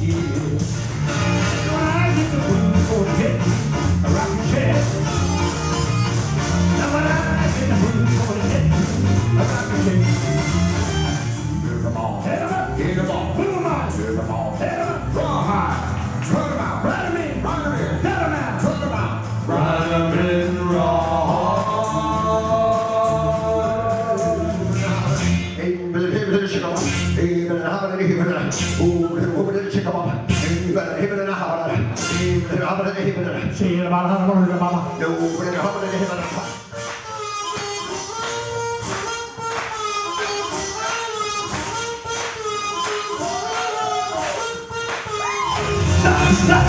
When I get the blues for the hit, a rocking chair. Now when I get the blues for the hit, a rocking chair. Head 'em on, head 'em up, head 'em on, put 'em on, head 'em on, head 'em up, draw high, turn 'em out, ride 'em in, ride 'em in, get 'em out, turn 'em out, ride 'em in, raw.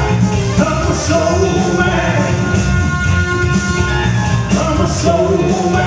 I'm a soul man. I'm a soul man.